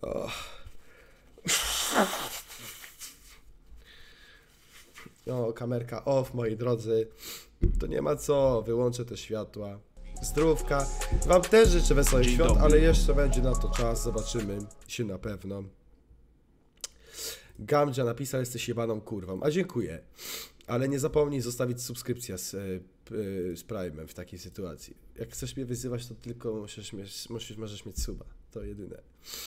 O. O, kamerka off, moi drodzy. To nie ma co, wyłączę te światła. Zdrówka. Wam też życzę wesołych Dzień świąt, dobry. ale jeszcze będzie na to czas, zobaczymy się na pewno. Gamdzia napisał, jesteś jebaną kurwą. A dziękuję. Ale nie zapomnij zostawić subskrypcja z Prime'em w takiej sytuacji. Jak chcesz mnie wyzywać, to tylko możesz mieć suba. To jedyne.